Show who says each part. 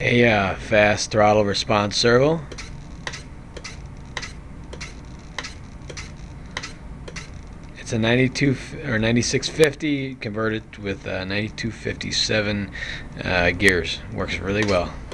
Speaker 1: A fast throttle response servo. It's a 92 or 9650 converted with 9257 gears. Works really well.